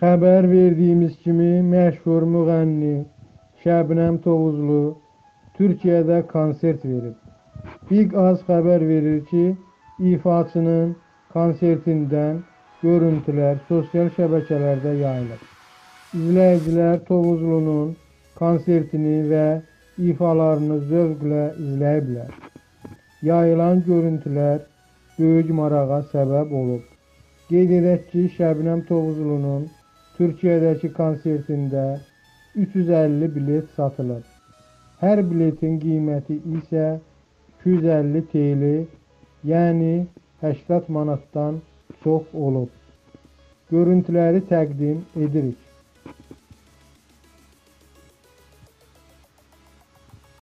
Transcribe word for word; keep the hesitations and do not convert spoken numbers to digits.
Xəbər verdiyimiz kimi məşhur müğənni Şəbnəm Tovuzlu Türkiyədə konsert verib. Big Az xəbər verir ki, ifaçının konsertindən görüntülər sosial şəbəkələrdə yayılıb. İzləyicilər Tovuzlunun konsertini və ifalarını zövqlə izləyiblər. Yayılan görüntülər böyük marağa səbəb olub. Qeyd edək ki, Şəbnəm Tovuzlunun Türkiyədəki konsertində üç yüz əlli bilet satılıb. Hər biletin qiyməti isə iki yüz əlli T L, yəni səksən manatdan çox olub. Görüntüləri təqdim edirik.